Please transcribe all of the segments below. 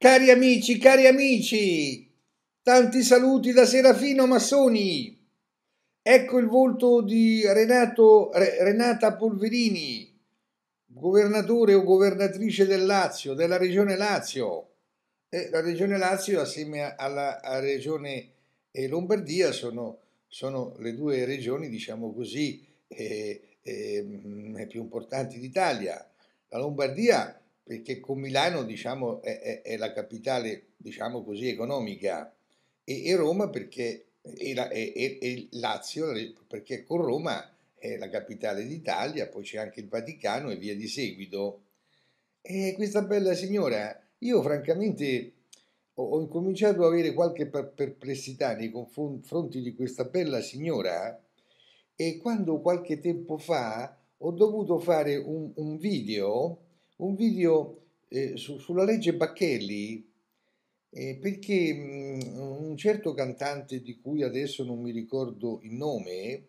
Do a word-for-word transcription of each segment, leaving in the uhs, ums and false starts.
Cari amici, cari amici, tanti saluti da Serafino Massoni. Ecco il volto di Renato, Renata Polverini, governatore o governatrice del Lazio, della regione Lazio. E la regione Lazio, assieme alla, alla regione Lombardia, sono, sono le due regioni, diciamo così, eh, eh, più importanti d'Italia. La Lombardia perché con Milano, diciamo, è, è, è la capitale, diciamo così, economica, e, e Roma perché, e, la, e, e Lazio perché con Roma è la capitale d'Italia, poi c'è anche il Vaticano e via di seguito. E questa bella signora, io francamente ho, ho incominciato ad avere qualche per- perplessità nei confronti di questa bella signora e quando qualche tempo fa ho dovuto fare un, un video, un video eh, su- sulla legge Bacchelli, eh, perché mh, un certo cantante di cui adesso non mi ricordo il nome,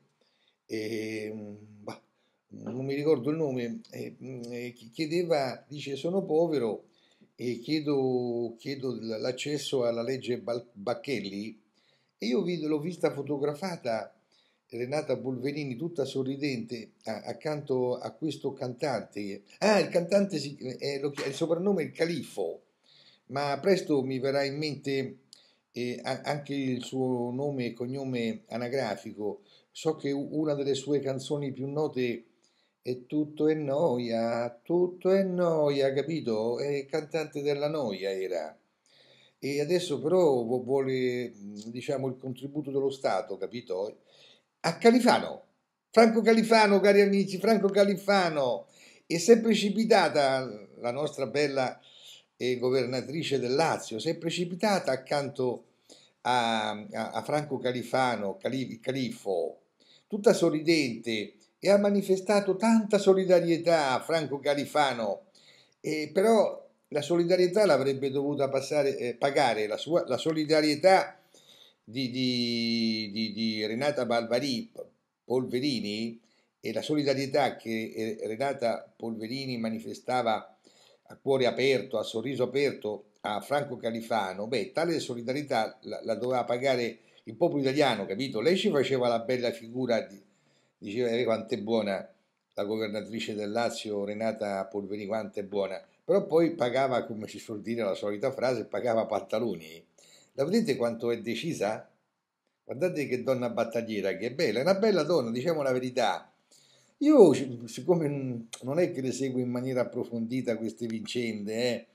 eh, bah, non mi ricordo il nome, eh, mh, eh, chi- chiedeva, dice sono povero e chiedo, chiedo l- l'accesso alla legge Bal- Bacchelli e io vi- l'ho vista fotografata Renata Polverini tutta sorridente a- accanto a questo cantante. Ah, il cantante si, eh, lo chi- il soprannome è il Califfo, ma presto mi verrà in mente eh, a- anche il suo nome e cognome anagrafico. So che u- una delle sue canzoni più note è Tutto è noia, tutto è noia, capito? È il cantante della noia era. E adesso però vu- vuole, mh, diciamo, il contributo dello Stato, capito? A Califano, Franco Califano, cari amici, Franco Califano. E si è precipitata la nostra bella eh, governatrice del Lazio, si è precipitata accanto a, a- a Franco Califano, Cali- Califfo, tutta sorridente e ha manifestato tanta solidarietà a Franco Califano, e però la solidarietà l'avrebbe dovuta passare, eh, pagare la, sua, la solidarietà di, di- di- di Renata Balvari, Polverini e la solidarietà che eh, Renata Polverini manifestava a cuore aperto, a sorriso aperto a Franco Califano, beh, tale solidarietà la, la doveva pagare il popolo italiano, capito? Lei ci faceva la bella figura, di, diceva eh, quanto è buona la governatrice del Lazio, Renata Polverini, quanto è buona, però poi pagava, come si suol dire la solita frase, pagava pantaloni. La vedete quanto è decisa? Guardate che donna battagliera, che è bella, è una bella donna, diciamo la verità. Io, siccome non è che le seguo in maniera approfondita queste vicende, eh,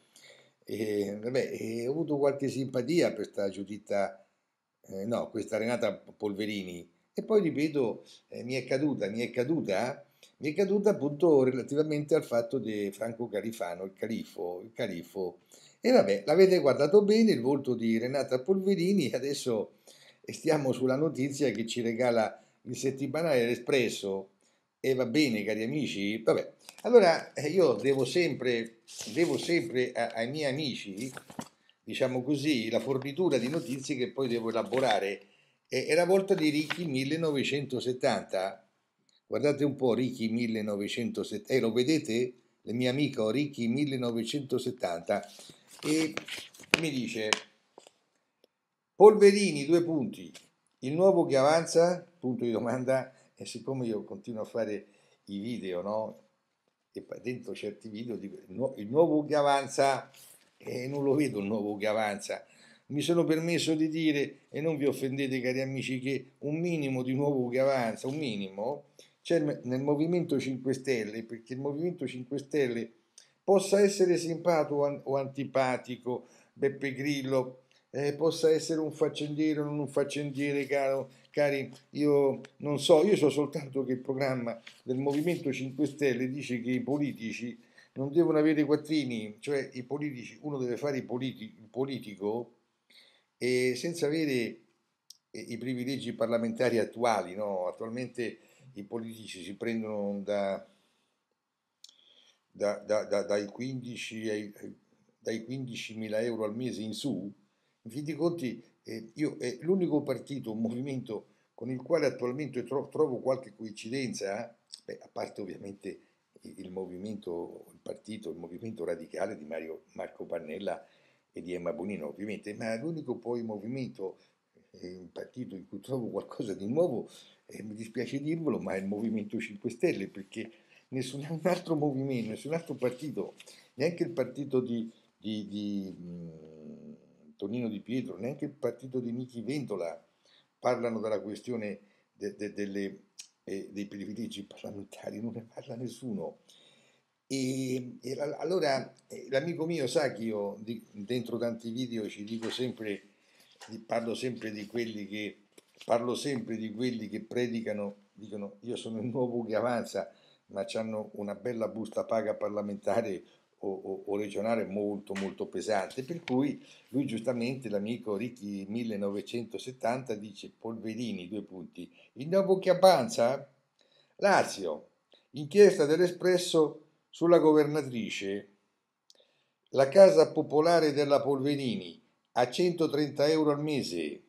e, vabbè, e ho avuto qualche simpatia per questa Giuditta, eh, no, questa Renata Polverini. E poi ripeto, eh, mi è caduta, mi è caduta, mi è caduta appunto relativamente al fatto di Franco Califano, il califo, il califo. E vabbè, l'avete guardato bene il volto di Renata Polverini, adesso stiamo sulla notizia che ci regala il settimanale L'Espresso. E va bene, cari amici? Vabbè, allora eh, io devo sempre, devo sempre a- ai miei amici, diciamo così, la fornitura di notizie che poi devo elaborare. E- È la volta di Ricky millenovecentosettanta. Guardate un po', Ricky millenovecentosettanta. Eh, lo vedete? Il mio amico Ricky millenovecentosettanta. E mi dice, Polverini, due punti. Il nuovo che avanza? Punto di domanda. E siccome io continuo a fare i video, no? E poi dentro certi video dico il, nu- il nuovo che avanza e non lo vedo il nuovo che avanza. Mi sono permesso di dire, e non vi offendete cari amici, che un minimo di nuovo che avanza, un minimo, c'è nel Movimento cinque Stelle, perché il Movimento cinque Stelle possa essere simpatico o an- o antipatico, Beppe Grillo, eh, possa essere un faccendiere o non un faccendiere, caro, cari, io non so, io so soltanto che il programma del Movimento cinque Stelle dice che i politici non devono avere quattrini, cioè i politici, uno deve fare il, politi- il politico e senza avere eh, i privilegi parlamentari attuali, no? Attualmente i politici si prendono da, da- da- da- dai quindici ai- dai quindicimila euro al mese in su. In fin dei conti, eh, io è l'unico partito, un movimento con il quale attualmente tro- trovo qualche coincidenza, eh, beh, a parte ovviamente il movimento, il partito, il movimento radicale di Mario, Marco Pannella, e di Emma Bonino ovviamente, ma l'unico poi movimento, eh, un partito in cui trovo qualcosa di nuovo, eh, mi dispiace dirvelo, ma è il Movimento cinque Stelle, perché nessun altro movimento, nessun altro partito, neanche il partito di, di, di mh, Tonino Di Pietro, neanche il partito di Nichi Vendola parlano della questione de, de, delle, eh, dei privilegi parlamentari, non ne parla nessuno. E, e allora eh, l'amico mio sa che io di, dentro tanti video ci dico sempre, parlo sempre di quelli che parlo sempre di quelli che predicano, dicono io sono il nuovo che avanza, ma hanno una bella busta paga parlamentare o, o, o regionale molto molto pesante, per cui lui giustamente, l'amico Ricchi millenovecentosettanta, dice Polverini, due punti, il nuovo che avanza? Lazio, inchiesta dell'Espresso sulla governatrice, la casa popolare della Polverini a centotrenta euro al mese,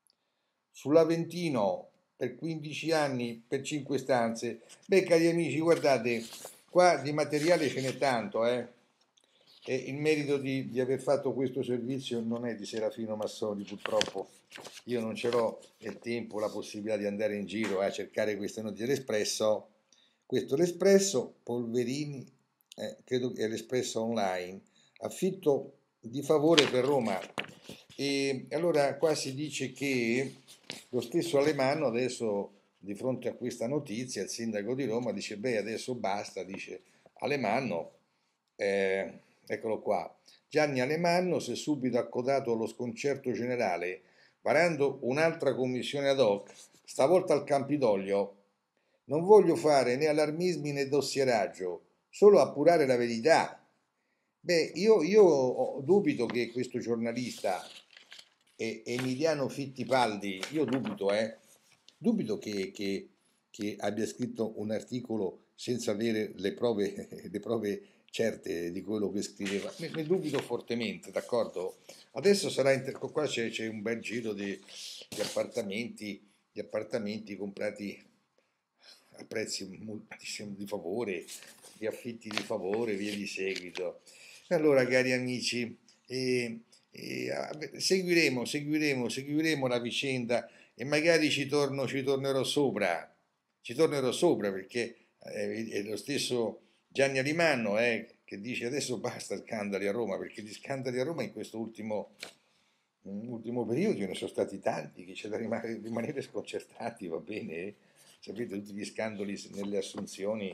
sull'Aventino per quindici anni per cinque stanze. Beh, cari amici, guardate, qua di materiale ce n'è tanto, eh. E il merito di, di aver fatto questo servizio non è di Serafino Massoni, purtroppo. Io non ce l'ho il tempo, la possibilità di andare in giro a cercare queste notizie dell'Espresso. Questo è l'Espresso, Polverini, eh, credo che è l'Espresso online, affitto di favore per Roma. E allora qua si dice che lo stesso Alemanno adesso, di fronte a questa notizia, il sindaco di Roma dice, beh, adesso basta, dice Alemanno, eh, eccolo qua, Gianni Alemanno si è subito accodato allo sconcerto generale, varando un'altra commissione ad hoc, stavolta al Campidoglio. Non voglio fare né allarmismi né dossieraggio, solo appurare la verità. Beh, io, io dubito che questo giornalista eh, Emiliano Fittipaldi, io dubito, eh, dubito che, che, che abbia scritto un articolo senza avere le prove, le prove certe di quello che scriveva. Ne, ne dubito fortemente, d'accordo? Adesso sarà inter... qua c'è, c'è un bel giro di, di appartamenti, di appartamenti comprati a prezzi moltissimo di favore, di affitti di favore, via di seguito. Allora, cari amici, eh, eh, seguiremo, seguiremo, seguiremo la vicenda e magari ci, torno, ci tornerò sopra, ci tornerò sopra perché eh, è lo stesso Gianni Alimanno eh, che dice adesso basta scandali a Roma, perché di scandali a Roma in questo ultimo, ultimo periodo ne sono stati tanti che c'è da rimanere, rimanere sconcertati, va bene? Eh? Sapete tutti gli scandali nelle assunzioni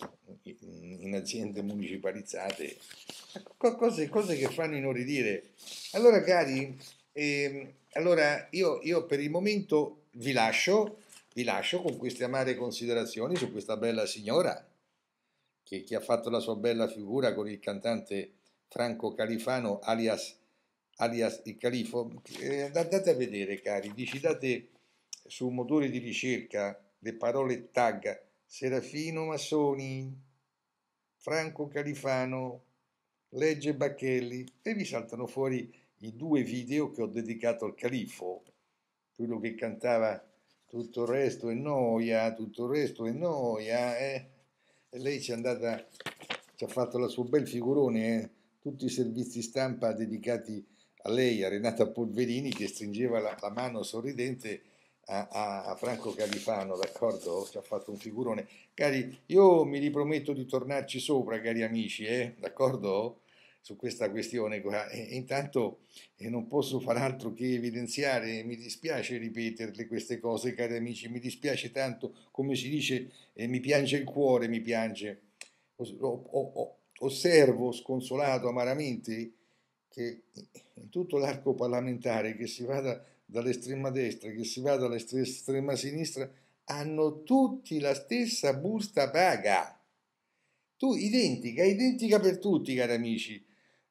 in aziende municipalizzate, cose, cose che fanno inorridire. Allora cari, eh, allora io, io per il momento vi lascio, vi lascio con queste amare considerazioni su questa bella signora che, che ha fatto la sua bella figura con il cantante Franco Califano alias, alias il Califo. Eh, andate a vedere cari, digitate su motori di ricerca le parole tag Serafino Massoni, Franco Califano, Legge Bacchelli e vi saltano fuori i due video che ho dedicato al Califfo, quello che cantava tutto il resto è noia, tutto il resto è noia, eh? E lei ci è andata, ci ha fatto la sua bel figurone, eh? Tutti i servizi stampa dedicati a lei, a Renata Polverini, che stringeva la, la mano sorridente a, a, a Franco Califano, d'accordo? Ci ha fatto un figurone. Cari, io mi riprometto di tornarci sopra, cari amici, eh? D'accordo? Su questa questione qua. E intanto eh, non posso far altro che evidenziare, mi dispiace ripeterle queste cose, cari amici, mi dispiace tanto, come si dice, eh, mi piange il cuore, mi piange. O, o, o, osservo sconsolato amaramente che in tutto l'arco parlamentare, che si vada dall'estrema destra, che si vada dall'estrema sinistra, hanno tutti la stessa busta paga. Tu, identica, identica per tutti, cari amici.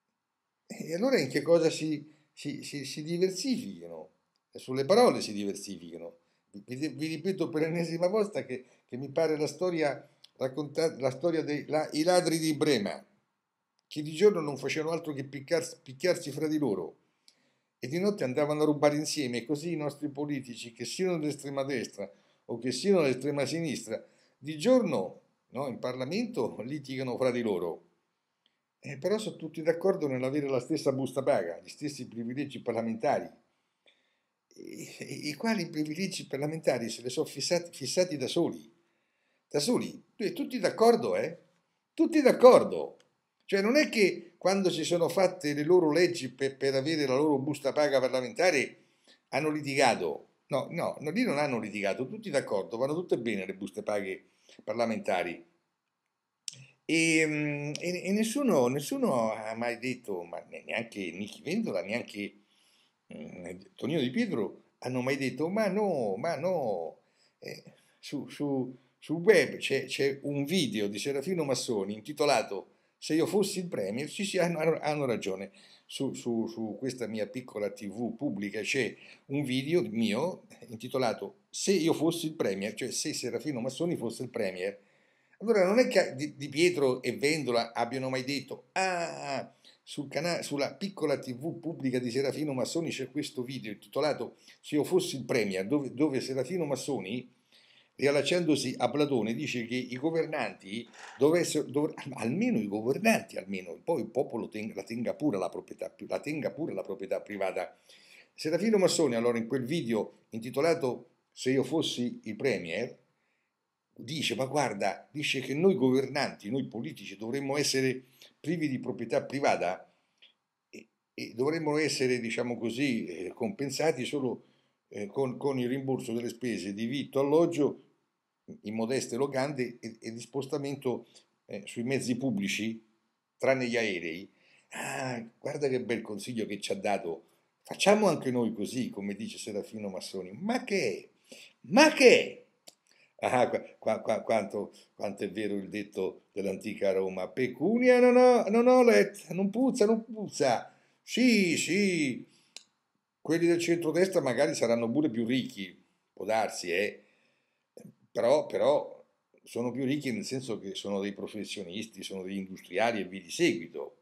E allora in che cosa si, si, si, si diversificano? Sulle parole si diversificano. Vi, vi ripeto per l'ennesima volta che, che mi pare la storia raccontata, la storia dei la, i ladri di Brema, che di giorno non facevano altro che picchiarsi, picchiarsi fra di loro e di notte andavano a rubare insieme, e così i nostri politici, che siano dell'estrema destra o che siano dell'estrema sinistra, di giorno no, in Parlamento litigano fra di loro Eh, però sono tutti d'accordo nell'avere la stessa busta paga, gli stessi privilegi parlamentari. I, i quali privilegi parlamentari se li sono fissati, fissati da soli, da soli, eh, tutti d'accordo, eh? Tutti d'accordo. Cioè non è che quando si sono fatte le loro leggi per, per avere la loro busta paga parlamentare hanno litigato. No, no, no, lì non hanno litigato, tutti d'accordo, vanno tutte bene le buste paghe parlamentari. E, mm, e- e nessuno, nessuno ha mai detto, ma ne- neanche Nichi Vendola, neanche mm, Tonino Di Pietro hanno mai detto, ma no, ma no. Eh, su, su- sul web c'è c'è un video di Serafino Massoni intitolato Se io fossi il Premier, sì, sì, hanno, hanno- hanno ragione. Su, su- su questa mia piccola T V pubblica c'è un video mio intitolato Se io fossi il Premier, cioè se Serafino Massoni fosse il Premier. Allora non è che Di, Di Pietro e Vendola abbiano mai detto ah, sul canale, sulla piccola T V pubblica di Serafino Massoni c'è questo video intitolato Se io fossi il Premier, dove, dove Serafino Massoni, riallacciandosi a Platone, dice che i governanti dovessero, dov- almeno i governanti, almeno, poi il popolo tenga, la, tenga pure la, proprietà, la tenga pure la proprietà privata. Serafino Massoni, allora, in quel video intitolato Se io fossi il Premier, dice, ma guarda, dice che noi governanti, noi politici dovremmo essere privi di proprietà privata e, e dovremmo essere, diciamo così, eh, compensati solo eh, con, con il rimborso delle spese di vitto, alloggio in modeste locande e, e di spostamento eh, sui mezzi pubblici, tranne gli aerei. Ah, guarda che bel consiglio che ci ha dato. Facciamo anche noi così, come dice Serafino Massoni. Ma che? Ma che? Ah, qua- qua- quanto, quanto è vero il detto dell'antica Roma. Pecunia non ho, non ho let, non puzza, non puzza. Sì, sì, quelli del centrodestra magari saranno pure più ricchi, può darsi, eh. Però, però sono più ricchi nel senso che sono dei professionisti, sono degli industriali e via di seguito.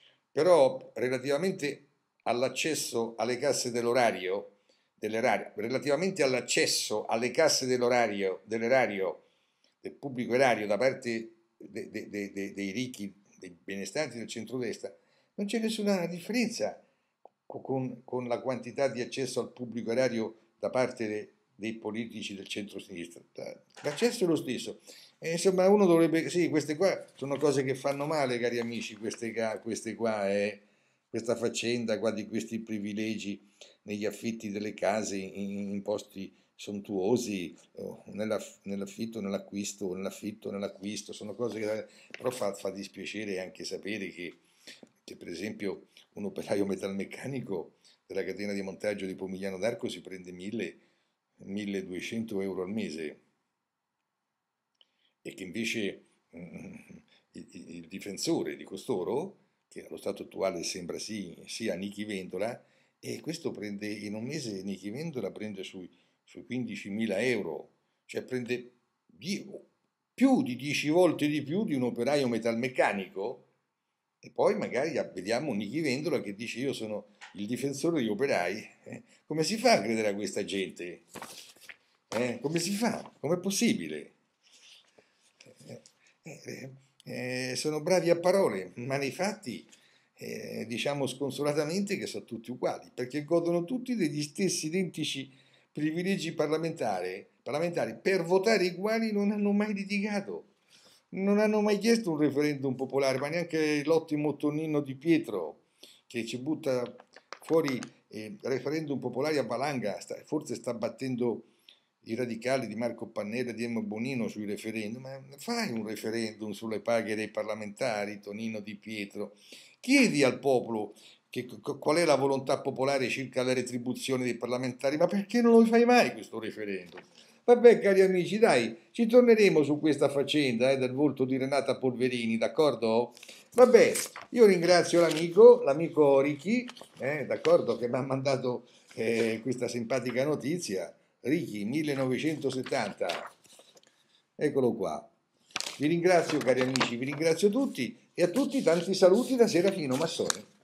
Però relativamente all'accesso alle casse dell'orario, dell'erario, relativamente all'accesso alle casse dell'orario, dell'erario, del pubblico erario da parte de- de- de- de- dei ricchi, dei benestanti del centrodestra, non c'è nessuna differenza con, con la quantità di accesso al pubblico erario da parte de- dei politici del centro-sinistra. L'accesso è lo stesso. E insomma, uno dovrebbe, sì, queste qua sono cose che fanno male, cari amici, queste, qua, queste qua eh, questa faccenda qua di questi privilegi negli affitti delle case in, in posti sontuosi, oh, nella- nell'affitto, nell'acquisto, nell'affitto, nell'acquisto, sono cose che però fa, fa dispiacere anche sapere che, che, per esempio, un operaio metalmeccanico della catena di montaggio di Pomigliano d'Arco si prende mille, milleduecento euro al mese e che invece mm, il, il difensore di costoro, che allo stato attuale sembra sì, sia Nichi Vendola, e questo prende in un mese, Nichi Vendola prende sui, sui quindicimila euro, cioè prende die- più di dieci volte di più di un operaio metalmeccanico. E poi magari vediamo Nichi Vendola che dice io sono il difensore degli operai. Eh, come si fa a credere a questa gente? Eh, come si fa? Com'è possibile? Eh, eh, eh, sono bravi a parole, ma nei fatti eh, diciamo sconsolatamente che sono tutti uguali, perché godono tutti degli stessi identici privilegi parlamentari, parlamentari per votare i quali non hanno mai litigato, non hanno mai chiesto un referendum popolare, ma neanche l'ottimo Tonino Di Pietro che ci butta fuori eh, referendum popolari a valanga, sta, forse sta battendo i radicali di Marco Pannella e di Emma Bonino sui referendum, ma fai un referendum sulle paghe dei parlamentari, Tonino Di Pietro, chiedi al popolo che, qual è la volontà popolare circa le retribuzioni dei parlamentari, ma perché non lo fai mai questo referendum? Vabbè, cari amici, dai, ci torneremo su questa faccenda eh, del volto di Renata Polverini, d'accordo? Vabbè, io ringrazio l'amico, l'amico Ricky, eh, d'accordo, che mi ha mandato eh, questa simpatica notizia. Ricky millenovecentosettanta, eccolo qua. Vi ringrazio cari amici, vi ringrazio tutti e a tutti tanti saluti da Serafino Massoni.